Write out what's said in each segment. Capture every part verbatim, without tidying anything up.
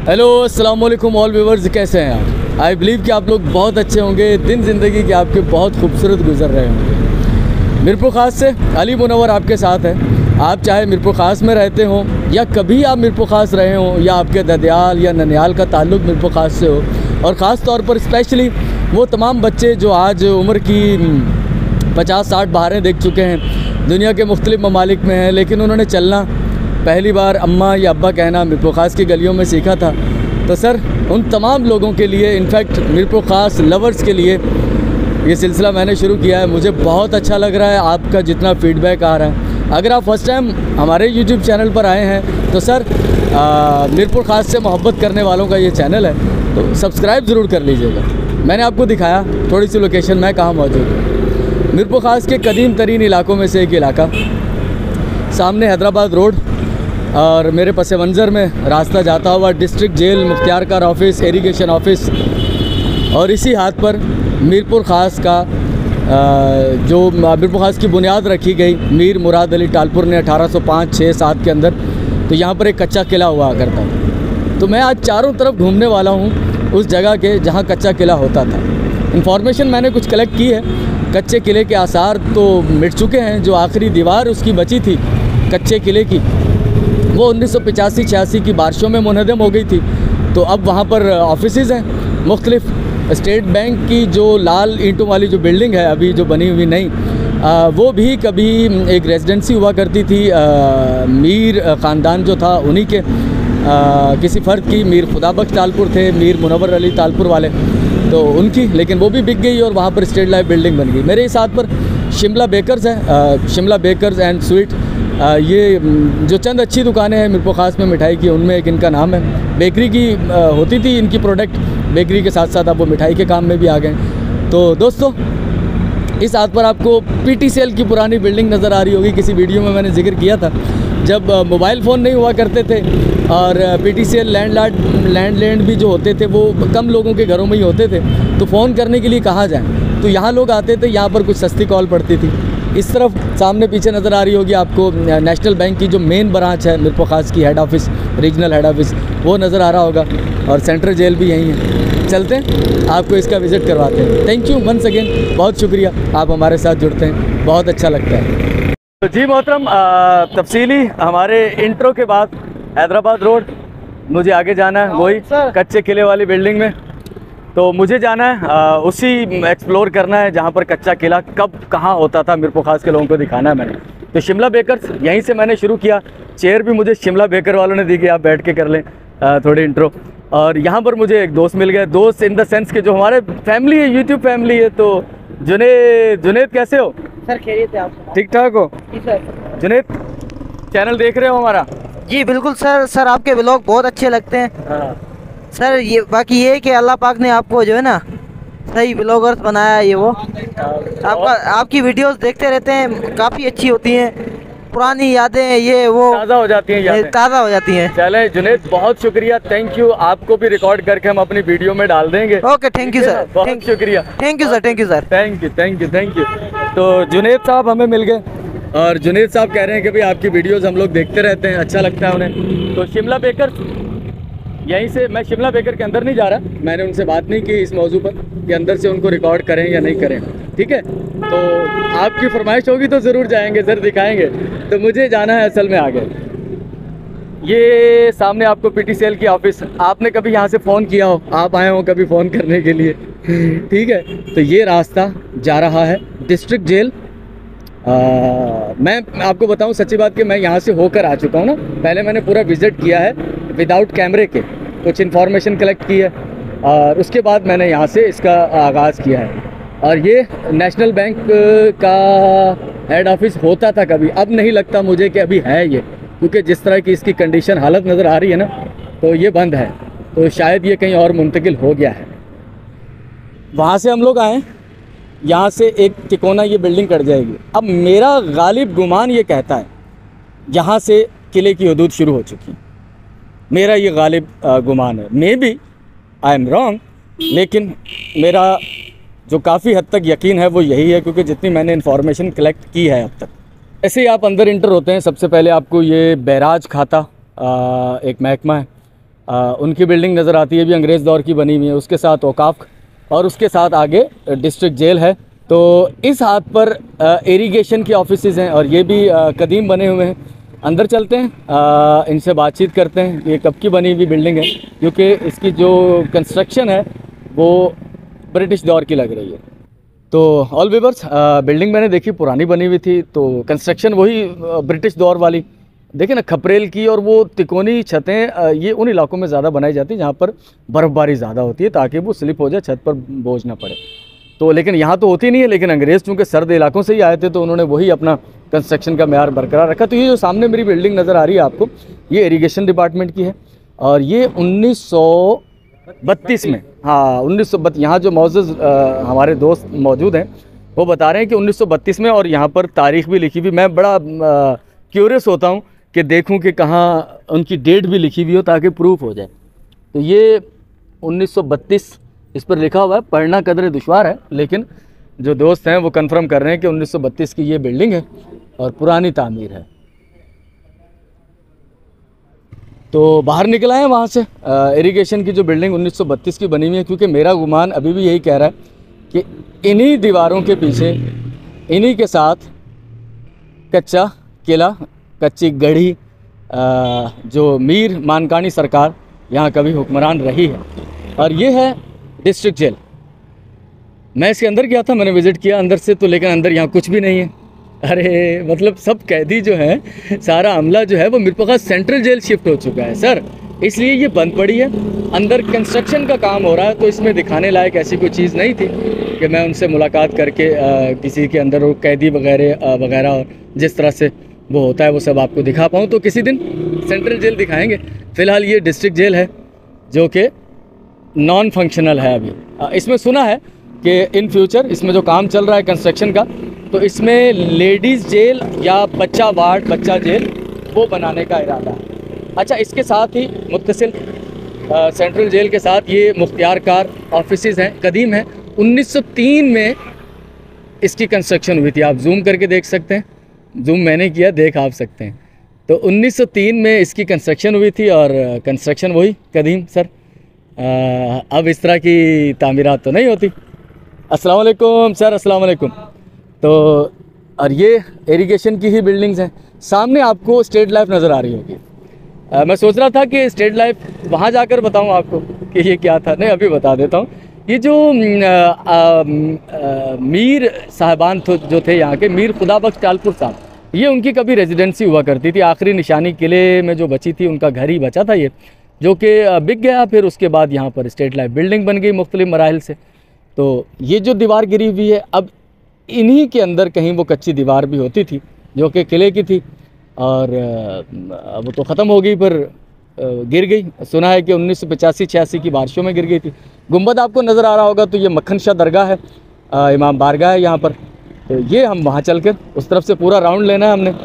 Hello अस्सलाम वालेकुम all viewers, कैसे हैं आप? आई बिलीव कि आप लोग बहुत अच्छे होंगे। दिन ज़िंदगी के आपके बहुत खूबसूरत गुजर रहे होंगे। मीरपुर ख़ास से अली मुनव्वर आपके साथ है। आप चाहे मीरपुर ख़ास में रहते हों या कभी आप मीरपुर ख़ास रहे हों या आपके ददियाल या ननिहाल का ताल्लुक़ मीरपुर ख़ास से हो, और ख़ास तौर पर स्पेशली वो तमाम बच्चे जो आज उम्र की पचास साठ बहारें देख चुके हैं, दुनिया के मुख्तलिफ़ ममालिक में हैं, लेकिन उन्होंने चलना पहली बार अम्मा या अब्बा कहना मीरपुर ख़ास की गलियों में सीखा था। तो सर, उन तमाम लोगों के लिए, इनफैक्ट मीरपुर ख़ास लवर्स के लिए ये सिलसिला मैंने शुरू किया है। मुझे बहुत अच्छा लग रहा है आपका जितना फ़ीडबैक आ रहा है। अगर आप फर्स्ट टाइम हमारे यूट्यूब चैनल पर आए हैं तो सर, मीरपुर ख़ास से मोहब्बत करने वालों का ये चैनल है, तो सब्सक्राइब ज़रूर कर लीजिएगा। मैंने आपको दिखाया थोड़ी सी लोकेशन मैं कहाँ मौजूद हूँ। मीरपुर ख़ास के कदीम तरीन इलाकों में से एक इलाका, सामने हैदराबाद रोड और मेरे पस मंज़र में रास्ता जाता हुआ डिस्ट्रिक्ट जेल, मुख्तियारकार ऑफिस, इरिगेशन ऑफिस, और इसी हाथ पर मीरपुर ख़ास का जो मीरपुर ख़ास की बुनियाद रखी गई मीर मुराद अली टालपुर ने अठारह सौ पाँच छः सात के अंदर। तो यहाँ पर एक कच्चा किला हुआ करता था। तो मैं आज चारों तरफ घूमने वाला हूँ उस जगह के जहाँ कच्चा किला होता था। इन्फॉर्मेशन मैंने कुछ कलेक्ट की है। कच्चे किले के आसार तो मिट चुके हैं। जो आखिरी दीवार उसकी बची थी कच्चे किले की, वो उन्नीस सौ पचासी छियासी की बारिशों में मुनहदम हो गई थी। तो अब वहाँ पर ऑफिसेज़ हैं मुख्तलिफ। स्टेट बैंक की जो लाल ईंटों वाली जो बिल्डिंग है अभी जो बनी हुई नहीं, आ, वो भी कभी एक रेजिडेंसी हुआ करती थी। आ, मीर ख़ानदान जो था उन्हीं के आ, किसी फ़र्द की, मीर खुदाबख्श तालपुर थे, मीर मुनव्वर अली तालपुर वाले, तो उनकी, लेकिन वो भी बिक गई और वहाँ पर स्टेट लाइफ बिल्डिंग बन गई। मेरे साथ पर शिमला बेकर्स है, शिमला बेकर्स एंड स्वीट। आ, ये जो चंद अच्छी दुकानें हैं मीरपुर ख़ास में मिठाई की, उनमें एक इनका नाम है। बेकरी की आ, होती थी इनकी प्रोडक्ट, बेकरी के साथ साथ अब वो मिठाई के काम में भी आ गए। तो दोस्तों, इस हाथ पर आपको पीटीसीएल की पुरानी बिल्डिंग नज़र आ रही होगी। किसी वीडियो में मैंने जिक्र किया था, जब मोबाइल फ़ोन नहीं हुआ करते थे और पीटीसीएल लैंडलार्ड लैंडलैंड भी जो होते थे वो कम लोगों के घरों में ही होते थे, तो फ़ोन करने के लिए कहाँ जाएँ, तो यहाँ लोग आते थे। यहाँ पर कुछ सस्ती कॉल पड़ती थी। इस तरफ सामने पीछे नज़र आ रही होगी आपको नेशनल बैंक की जो मेन ब्रांच है मीरपुर ख़ास की, head office, regional head office, वो नज़र आ रहा होगा, और सेंट्रल जेल भी यहीं है। चलते हैं, आपको इसका विज़िट करवाते हैं। थैंक यू वंस अगेन, बहुत शुक्रिया आप हमारे साथ जुड़ते हैं, बहुत अच्छा लगता है। तो जी मोहतरम, तफसीली हमारे इंट्रो के बाद हैदराबाद रोड मुझे आगे जाना है, वही कच्चे किले वाली बिल्डिंग में। तो मुझे जाना है आ, उसी एक्सप्लोर करना है जहाँ पर कच्चा किला कब कहाँ होता था, मीरपुर ख़ास के लोगों को दिखाना है मैंने। तो शिमला बेकर्स यहीं से मैंने शुरू किया। चेयर भी मुझे शिमला बेकर वालों ने दी कि आप बैठ के कर लें आ, थोड़ी इंट्रो। और यहाँ पर मुझे एक दोस्त मिल गया, दोस्त इन द सेंस के जो हमारे फैमिली है, यूट्यूब फैमिली है। तो जुनेद, जुनेद कैसे हो सर? खैरियत है आप? ठीक ठाक हो जी सर। जुनेद, चैनल देख रहे हो हमारा? जी बिल्कुल सर। सर आपके व्लॉग बहुत अच्छे लगते हैं। हाँ सर, ये बाकी ये है कि अल्लाह पाक ने आपको जो है ना सही व्लॉगर्स बनाया है। ये वो आपका आपकी वीडियोस देखते रहते हैं, काफ़ी अच्छी होती हैं, पुरानी यादें ये वो ताज़ा हो जाती हैं, यादें ताज़ा हो जाती हैं। चले जुनेद, बहुत शुक्रिया, थैंक यू। आपको भी रिकॉर्ड करके हम अपनी वीडियो में डाल देंगे। ओके, थैंक यू सर, बहुत शुक्रिया। Thank you sir, thank you sir, thank you thank you thank you. तो जुनेद साहब हमें मिल गए, और जुनेद साहब कह रहे हैं कि भाई आपकी वीडियोस हम लोग देखते रहते हैं, अच्छा लगता है उन्हें। तो शिमला बेकर यहीं से, मैं शिमला बेकर के अंदर नहीं जा रहा, मैंने उनसे बात नहीं की इस मौजू पर कि अंदर से उनको रिकॉर्ड करें या नहीं करें, ठीक है। तो आपकी फरमाइश होगी तो ज़रूर जाएंगे, ज़रूर दिखाएंगे। तो मुझे जाना है असल में आगे। ये सामने आपको पीटीसीएल की ऑफिस, आपने कभी यहाँ से फ़ोन किया हो, आप आए हो कभी फ़ोन करने के लिए, ठीक है। तो ये रास्ता जा रहा है डिस्ट्रिक्ट जेल। आ, मैं आपको बताऊं सच्ची बात कि मैं यहाँ से होकर आ चुका हूँ ना। पहले मैंने पूरा विज़िट किया है विदाउट कैमरे के, कुछ इन्फॉर्मेशन कलेक्ट की है, और उसके बाद मैंने यहाँ से इसका आगाज़ किया है। और ये नेशनल बैंक का हेड ऑफिस होता था कभी, अब नहीं लगता मुझे कि अभी है ये, क्योंकि जिस तरह की इसकी कंडीशन हालत नज़र आ रही है ना, तो ये बंद है। तो शायद ये कहीं और मुंतकिल हो गया है। वहाँ से हम लोग आए, यहाँ से एक तिकोना ये बिल्डिंग कट जाएगी। अब मेरा गालिब गुमान ये कहता है यहाँ से किले की हदूद शुरू हो चुकी है, मेरा ये गालिब गुमान है। May be I am wrong, लेकिन मेरा जो काफ़ी हद तक यकीन है वो यही है, क्योंकि जितनी मैंने इन्फॉर्मेशन कलेक्ट की है अब तक। ऐसे ही आप अंदर इंटर होते हैं, सबसे पहले आपको ये बैराज खाता आ, एक महकमा है, आ, उनकी बिल्डिंग नज़र आती है, भी अंग्रेज़ दौर की बनी हुई है। उसके साथ औकाफ और उसके साथ आगे डिस्ट्रिक्ट जेल है। तो इस हाथ पर इरिगेशन की ऑफिसेज़ हैं और ये भी आ, कदीम बने हुए हैं। अंदर चलते हैं, आ, इनसे बातचीत करते हैं। ये कब की बनी हुई बिल्डिंग है, क्योंकि इसकी जो कंस्ट्रक्शन है वो ब्रिटिश दौर की लग रही है। तो ऑल व्यूअर्स, बिल्डिंग मैंने देखी पुरानी बनी हुई थी, तो कंस्ट्रक्शन वही ब्रिटिश दौर वाली, देखिए ना, खपरेल की। और वो तिकोनी छतें ये उन इलाकों में ज़्यादा बनाई जाती हैं जहाँ पर बर्फ़बारी ज़्यादा होती है, ताकि वो स्लिप हो जाए, छत पर बोझ ना पड़े। तो लेकिन यहाँ तो होती नहीं है, लेकिन अंग्रेज़ चूँकि सर्द इलाकों से ही आए थे तो उन्होंने वही अपना कंस्ट्रक्शन का म्यार बरकरार रखा। तो ये जो सामने मेरी बिल्डिंग नज़र आ रही है आपको, ये इरीगेशन डिपार्टमेंट की है और ये उन्नीस सौ बत्तीस में, हाँ उन्नीस सौ बत्तीस, यहाँ जो मौजूद हमारे दोस्त मौजूद हैं वो बता रहे हैं कि उन्नीस सौ बत्तीस में, और यहाँ पर तारीख भी लिखी हुई। मैं बड़ा क्यूरियस होता हूँ कि देखूँ कि कहाँ उनकी डेट भी लिखी हुई हो ताकि प्रूफ हो जाए। तो ये उन्नीस सौ बत्तीस इस पर लिखा हुआ है, पढ़ना कदरे दुश्वार है, लेकिन जो दोस्त हैं वो कंफर्म कर रहे हैं कि उन्नीस सौ बत्तीस की ये बिल्डिंग है और पुरानी तामीर है। तो बाहर निकला है वहाँ से इरिगेशन की जो बिल्डिंग उन्नीस सौ बत्तीस की बनी हुई है, क्योंकि मेरा गुमान अभी भी यही कह रहा है कि इन्हीं दीवारों के पीछे, इन्हीं के साथ कच्चा किला, कच्ची गढ़ी, जो मीर मानकानी सरकार यहाँ कभी हुक्मरान रही है। और ये है डिस्ट्रिक्ट जेल। मैं इसके अंदर गया था, मैंने विज़िट किया अंदर से, तो लेकिन अंदर यहाँ कुछ भी नहीं है। अरे मतलब सब कैदी जो हैं, सारा अमला जो है वो मिरपुखा सेंट्रल जेल शिफ्ट हो चुका है सर, इसलिए ये बंद पड़ी है। अंदर कंस्ट्रक्शन का काम हो रहा है, तो इसमें दिखाने लायक ऐसी कोई चीज़ नहीं थी कि मैं उनसे मुलाकात करके आ, किसी के अंदर वो कैदी वगैरह वगैरह और जिस तरह से वो होता है वो सब आपको दिखा पाऊँ। तो किसी दिन सेंट्रल जेल दिखाएंगे। फ़िलहाल ये डिस्ट्रिक्ट जेल है जो कि नॉन फंक्शनल है अभी। इसमें सुना है कि इन फ्यूचर इसमें जो काम चल रहा है कंस्ट्रक्शन का, तो इसमें लेडीज़ जेल या बच्चा वार्ड, बच्चा जेल वो बनाने का इरादा है। अच्छा, इसके साथ ही मुत्तसिल सेंट्रल जेल के साथ ये मुख्तियार कार ऑफिसेज़ हैं, कदीम हैं। उन्नीस सौ तीन में इसकी कंस्ट्रक्शन हुई थी, आप जूम करके देख सकते हैं, जूम मैंने किया, देख आप सकते हैं। तो उन्नीस सौ तीन में इसकी कंस्ट्रक्शन हुई थी और कंस्ट्रक्शन वही कदीम सर। आ, अब इस तरह की तामीरात तो नहीं होती। अस्सलाम वालेकुम सर, अस्सलाम वालेकुम। तो और ये इरिगेशन की ही बिल्डिंग्स हैं। सामने आपको स्टेट लाइफ नज़र आ रही होगी। आ, मैं सोच रहा था कि स्टेट लाइफ वहाँ जाकर बताऊँ आपको कि ये क्या था, नहीं अभी बता देता हूँ। ये जो आ, आ, आ, मीर साहबान तो जो थे यहाँ के, मीर खुदाबख्श टालपुर साहब, ये उनकी कभी रेजिडेंसी हुआ करती थी। आखिरी निशानी किले में जो बची थी उनका घर ही बचा था ये, जो कि बिक गया। फिर उसके बाद यहाँ पर स्टेट लाइफ बिल्डिंग बन गई मुख्तलिफ मराहिल से। तो ये जो दीवार गिरी हुई है, अब इन्हीं के अंदर कहीं वो कच्ची दीवार भी होती थी जो कि किले की थी, और वो तो ख़त्म हो गई पर गिर गई। सुना है कि उन्नीस सौ पचासी छियासी की बारिशों में गिर गई थी। गुंबद आपको नज़र आ रहा होगा, तो ये मक्खन शाह दरगाह है, आ, इमाम बारगाह है यहाँ पर। तो ये हम वहाँ चल कर उस तरफ से पूरा राउंड लेना है हमने।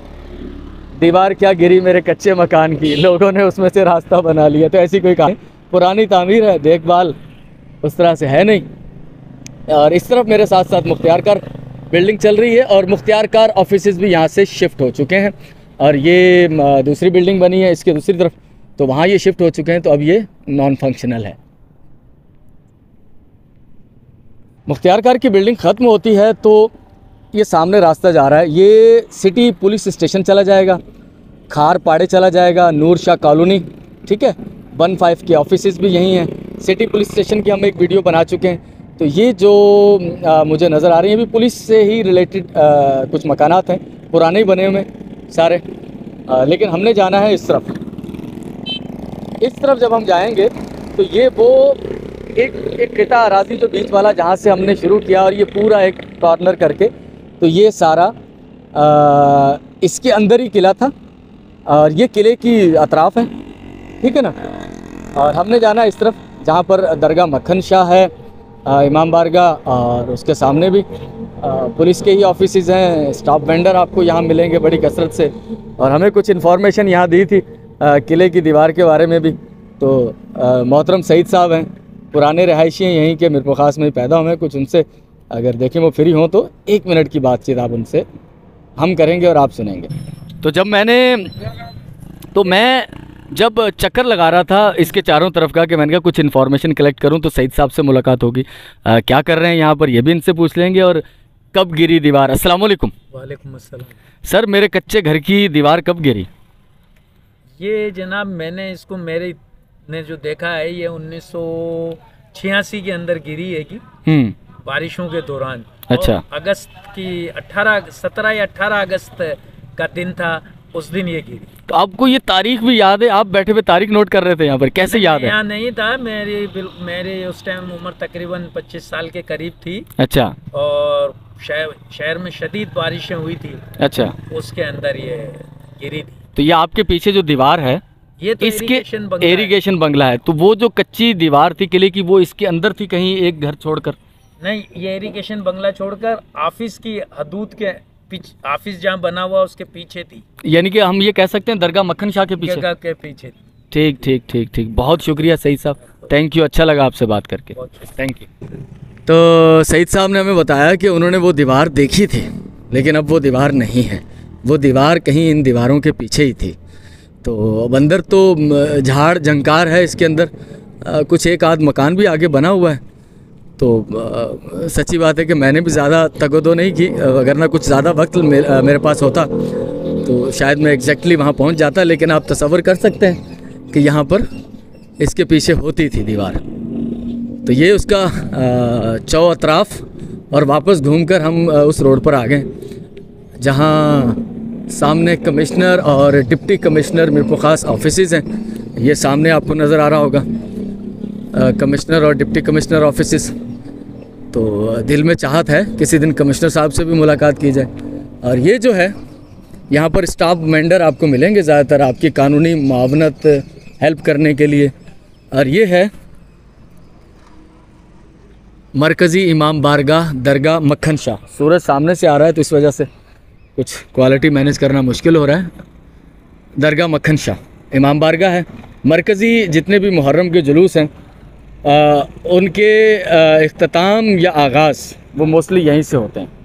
दीवार क्या गिरी मेरे कच्चे मकान की, लोगों ने उसमें से रास्ता बना लिया। तो ऐसी कोई कहानी, पुरानी तामीर है, देखभाल उस तरह से है नहीं। और इस तरफ मेरे साथ साथ मुख्तियार कार बिल्डिंग चल रही है और मुख्तियार कार ऑफिसेज भी यहाँ से शिफ्ट हो चुके हैं। और ये दूसरी बिल्डिंग बनी है इसके दूसरी तरफ, तो वहाँ ये शिफ्ट हो चुके हैं। तो अब ये नॉन फंक्शनल है। मुख्तियार कार की बिल्डिंग ख़त्म होती है तो ये सामने रास्ता जा रहा है, ये सिटी पुलिस स्टेशन चला जाएगा, खार पाड़े चला जाएगा, नूर शाह कॉलोनी, ठीक है, वन फाइव के ऑफिसेज भी यहीं हैं। सिटी पुलिस स्टेशन की हम एक वीडियो बना चुके हैं। तो ये जो आ, मुझे नज़र आ रही हैं भी पुलिस से ही रिलेटेड कुछ मकानात हैं, पुराने ही बने हुए सारे। आ, लेकिन हमने जाना है इस तरफ। इस तरफ जब हम जाएंगे तो ये वो एक एक किता अराजी जो बीच वाला जहाँ से हमने शुरू किया, और ये पूरा एक कॉर्नर करके, तो ये सारा आ, इसके अंदर ही किला था और ये किले की अतराफ़ है, ठीक है ना। और हमने जाना इस तरफ जहाँ पर दरगाह मक्खन शाह है, आ, इमाम बारगाह, और उसके सामने भी आ, पुलिस के ही ऑफिसेज हैं। स्टाफ वेंडर आपको यहाँ मिलेंगे बड़ी कसरत से। और हमें कुछ इन्फॉर्मेशन यहाँ दी थी आ, किले की दीवार के बारे में भी। तो मोहतरम सईद साहब हैं, पुराने रहायशी हैं यहीं के, मिरपुर ख़ास में ही पैदा हुए। कुछ उनसे अगर देखें वो फ्री हों तो एक मिनट की बातचीत आप उनसे हम करेंगे और आप सुनेंगे। तो जब मैंने तो मैं जब चक्कर लगा रहा था इसके चारों तरफ का कि मैंने कहा कुछ इन्फॉर्मेशन कलेक्ट करूं तो सईद साहब से मुलाकात होगी। आ, क्या कर रहे हैं यहाँ पर ये भी इनसे पूछ लेंगे। और कब गिरी दीवार? अस्सलाम वालेकुम। वालेकुम अस्सलाम। सर मेरे कच्चे घर की दीवार कब गिरी? ये जनाब मैंने इसको मेरे ने जो देखा है ये उन्नीस सौ छियासी के अंदर गिरी है कि हम्म बारिशों के दौरान। अच्छा। और अगस्त की अठारह सत्रह या अठारह अगस्त का दिन था, उस दिन ये गिरी। तो आपको ये तारीख भी याद है? आप बैठे हुए तारीख नोट कर रहे थे यहाँ पर, कैसे याद है? यहाँ नहीं था, मेरी बिल- मेरी उस टाइम उम्र तकरीबन पच्चीस साल के करीब थी। अच्छा। और शहर शहर में शदीद बारिशें हुई थी। अच्छा। उसके अंदर ये गिरी थी। तो ये आपके पीछे जो दीवार है ये तो इसके इरिगेशन बंगला है। इरिगेशन बंगला है। तो वो जो कच्ची दीवार थी किले की वो इसके अंदर थी कहीं एक घर छोड़कर? नहीं, ये इरिगेशन बंगला छोड़कर ऑफिस की हदूद के पीछे, ऑफिस जहाँ बना हुआ उसके पीछे थी। यानी कि हम ये कह सकते हैं दरगाह मक्खन शाह के पीछे? जगह के पीछे थी। ठीक ठीक ठीक ठीक, बहुत शुक्रिया सईद साहब, थैंक यू, अच्छा लगा आपसे बात करके, थैंक यू। तो सईद साहब ने हमें बताया कि उन्होंने वो दीवार देखी थी लेकिन अब वो दीवार नहीं है, वो दीवार कहीं इन दीवारों के पीछे ही थी। तो अब अंदर तो म, झाड़ झंकार है इसके अंदर, आ, कुछ एक आध मकान भी आगे बना हुआ है। तो आ, सच्ची बात है कि मैंने भी ज़्यादा तगदो नहीं की, अगर ना कुछ ज़्यादा वक्त मे, आ, मेरे पास होता तो शायद मैं एग्जैक्टली वहाँ पहुँच जाता। लेकिन आप तसव्वुर कर सकते हैं कि यहाँ पर इसके पीछे होती थी दीवार। तो ये उसका चौ अतराफ़, और वापस घूमकर हम आ, उस रोड पर आ गए जहाँ सामने कमिश्नर और डिप्टी कमिश्नर मीरपुर ख़ास ऑफिसेज़ हैं। ये सामने आपको नज़र आ रहा होगा कमिश्नर और डिप्टी कमिश्नर ऑफिसेज़। तो दिल में चाहत है किसी दिन कमिश्नर साहब से भी मुलाकात की जाए। और ये जो है यहाँ पर स्टाफ मेंबर आपको मिलेंगे ज़्यादातर आपकी कानूनी मुआवनत हेल्प करने के लिए। और ये है मरकज़ी इमाम बारगाह दरगाह मक्खन शाह। सूरज सामने से आ रहा है तो इस वजह से कुछ क्वालिटी मैनेज करना मुश्किल हो रहा है। दरगाह मक्खन शाह इमाम बारगाह है। मरकज़ी जितने भी मुहर्रम के जुलूस हैं आ, उनके इख्तिताम या आगाज़ वो मोस्टली यहीं से होते हैं।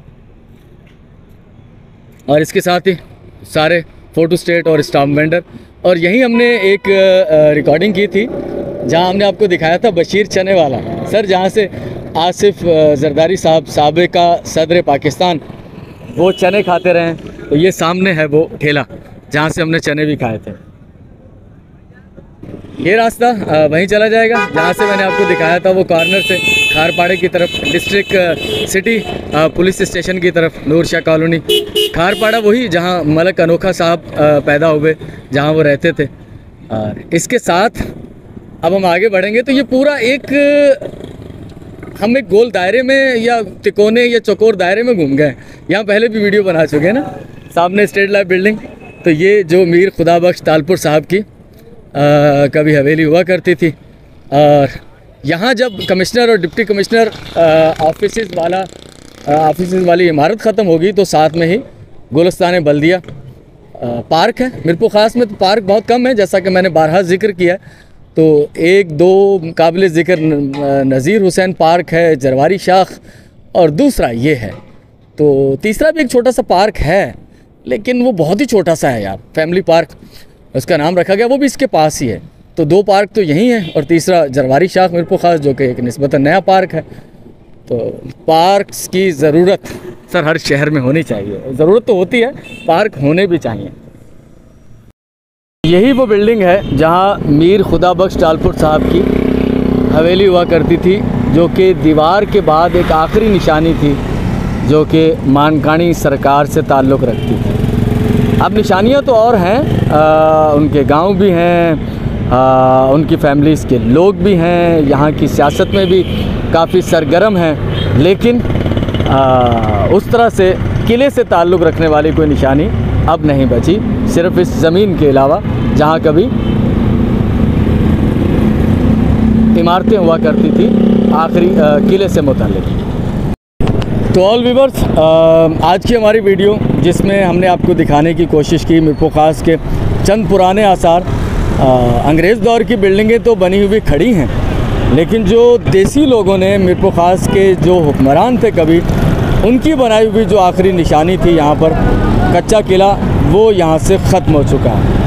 और इसके साथ ही सारे फ़ोटो स्टेट और स्टाफ वेंडर। और यहीं हमने एक रिकॉर्डिंग की थी जहां हमने आपको दिखाया था बशीर चने वाला सर, जहां से आसिफ जरदारी साहब साबिका सदर पाकिस्तान वो चने खाते रहे। तो ये सामने है वो ठेला जहाँ से हमने चने भी खाए थे। ये रास्ता वहीं चला जाएगा जहाँ से मैंने आपको दिखाया था, वो कॉर्नर से खारपाड़े की तरफ, डिस्ट्रिक्ट सिटी पुलिस स्टेशन की तरफ, नूर शाह कॉलोनी खारपाड़ा, वही जहाँ मलक अनोखा साहब पैदा हुए, जहाँ वो रहते थे। और इसके साथ अब हम आगे बढ़ेंगे तो ये पूरा एक हम एक गोल दायरे में या तिकोने या चौकोर दायरे में घूम गए। यहाँ पहले भी वीडियो बना चुके हैं ना, सामने स्टेट लाइफ बिल्डिंग। तो ये जो मीर खुदाबख्श तालपुर साहब की आ, कभी हवेली हुआ करती थी। और यहाँ जब कमिश्नर और डिप्टी कमिश्नर ऑफिस वाला ऑफिस वाली इमारत ख़त्म होगी तो साथ में ही गुलिस्तान बल्दिया पार्क है। मीरपुर ख़ास में तो पार्क बहुत कम है, जैसा कि मैंने बारहा जिक्र किया। तो एक दो काबिल ज़िक्र नज़ीर हुसैन पार्क है, जरवारी शाख, और दूसरा ये है। तो तीसरा भी एक छोटा सा पार्क है लेकिन वो बहुत ही छोटा सा है यार, फैमिली पार्क उसका नाम रखा गया, वो भी इसके पास ही है। तो दो पार्क तो यहीं हैं और तीसरा जरवारी शाख मीरपुर ख़ास जो कि एक निस्बतन नया पार्क है। तो पार्क्स की ज़रूरत सर हर शहर में होनी चाहिए, ज़रूरत तो होती है, पार्क होने भी चाहिए। यही वो बिल्डिंग है जहां मीर खुदाबख्श तालपुर साहब की हवेली हुआ करती थी, जो कि दीवार के बाद एक आखिरी निशानी थी जो कि मानकानी सरकार से ताल्लुक़ रखती थी। अब निशानियां तो और हैं, आ, उनके गांव भी हैं, आ, उनकी फैमिलीज़ के लोग भी हैं, यहाँ की सियासत में भी काफ़ी सरगर्म हैं, लेकिन आ, उस तरह से किले से ताल्लुक़ रखने वाली कोई निशानी अब नहीं बची, सिर्फ इस ज़मीन के अलावा जहाँ कभी इमारतें हुआ करती थी आखिरी किले से मुताल्लिक़। तो ऑल व्यूअर्स, आज की हमारी वीडियो जिसमें हमने आपको दिखाने की कोशिश की मीरपुर ख़ास के चंद पुराने आसार। अंग्रेज़ दौर की बिल्डिंगें तो बनी हुई खड़ी हैं, लेकिन जो देसी लोगों ने मीरपुर ख़ास के जो हुक्मरान थे कभी, उनकी बनाई हुई जो आखिरी निशानी थी यहाँ पर कच्चा किला, वो यहाँ से ख़त्म हो चुका है।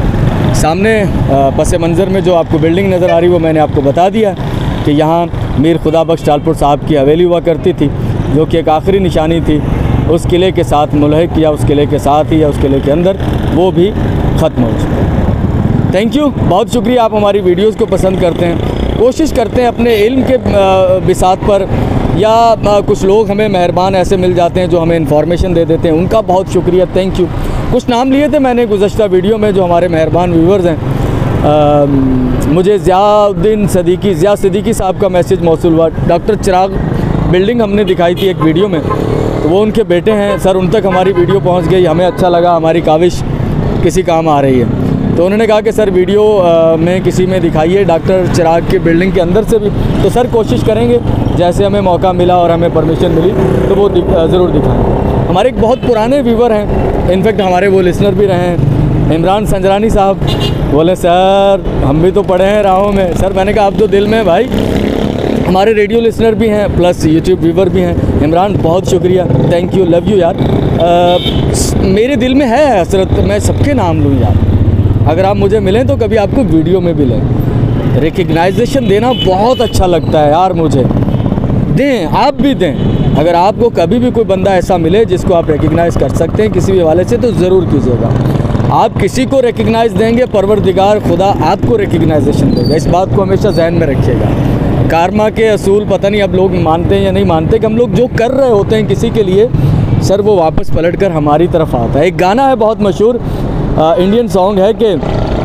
सामने पस मंज़र में जो आपको बिल्डिंग नज़र आ रही है वो मैंने आपको बता दिया कि यहाँ मीर खुदा बख्श टालपुर साहब की हवेली हुआ करती थी, जो कि एक आखिरी निशानी थी उस किले के साथ मुल्हिक या उस किले के साथ ही या उस किले के अंदर, वो भी ख़त्म हो चुका है। थैंक यू, बहुत शुक्रिया। आप हमारी वीडियोस को पसंद करते हैं, कोशिश करते हैं अपने इल्म के बिसात पर, या कुछ लोग हमें मेहरबान ऐसे मिल जाते हैं जो हमें इन्फॉर्मेशन दे देते हैं, उनका बहुत शुक्रिया, थैंक यू। कुछ नाम लिए थे मैंने गुज़श्ता वीडियो में जो हमारे मेहरबान व्यूवर्स हैं। आ, मुझे ज़ियाउद्दीन सदीकी ज़िया सदीकी साहब का मैसेज मौसूल हुआ। डॉक्टर चिराग बिल्डिंग हमने दिखाई थी एक वीडियो में, तो वो उनके बेटे हैं सर, उन तक हमारी वीडियो पहुंच गई, हमें अच्छा लगा, हमारी काविश किसी काम आ रही है। तो उन्होंने कहा कि सर वीडियो आ, में किसी में दिखाइए डॉक्टर चिराग की बिल्डिंग के अंदर से भी। तो सर कोशिश करेंगे, जैसे हमें मौका मिला और हमें परमिशन मिली तो वो ज़रूर दिखाएँ। हमारे एक बहुत पुराने व्यूवर हैं, इनफैक्ट हमारे वो लिसनर भी रहे हैं, इमरान संजरानी साहब। बोले सर हम भी तो पढ़े हैं राहों में। सर मैंने कहा आप तो दिल में भाई, हमारे रेडियो लिसनर भी हैं प्लस यूट्यूब व्यूवर भी हैं। इमरान बहुत शुक्रिया, थैंक यू, लव यू यार। आ, मेरे दिल में है हसरत मैं सबके नाम लूँ यार, अगर आप मुझे मिलें तो कभी आपको वीडियो में भी लें। रिकग्नाइजेशन देना बहुत अच्छा लगता है यार मुझे, दें आप भी दें। अगर आपको कभी भी कोई बंदा ऐसा मिले जिसको आप रिकग्नाइज़ कर सकते हैं किसी भी हवाले से, तो ज़रूर कीजिएगा। आप किसी को रिकग्नाइज़ देंगे, परवरदिगार खुदा आपको रिकग्नाइजेशन देगा, इस बात को हमेशा जहन में रखिएगा। कारमा के असूल पता नहीं अब लोग मानते हैं या नहीं मानते कि हम लोग जो कर रहे होते हैं किसी के लिए, सर वो वापस पलटकर हमारी तरफ आता है। एक गाना है बहुत मशहूर इंडियन सॉन्ग है कि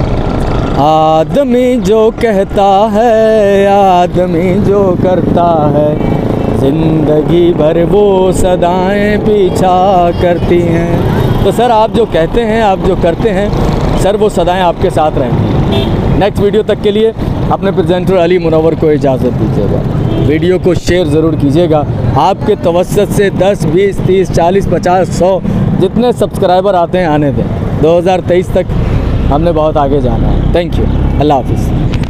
आदमी जो कहता है, आदमी जो करता है, ज़िंदगी भर वो सदाएं पीछा करती हैं। तो सर आप जो कहते हैं, आप जो करते हैं, सर वो सदाएं आपके साथ रहेंगी। नेक्स्ट वीडियो तक के लिए अपने प्रेजेंटर अली मुनव्वर को इजाज़त दीजिएगा। वीडियो को शेयर ज़रूर कीजिएगा। आपके तवस्सुत से दस, बीस, तीस, चालीस, पचास, सौ जितने सब्सक्राइबर आते हैं आने दें। दो हज़ार तेईस तक हमने बहुत आगे जाना है। थैंक यू, अल्लाह हाफिज़।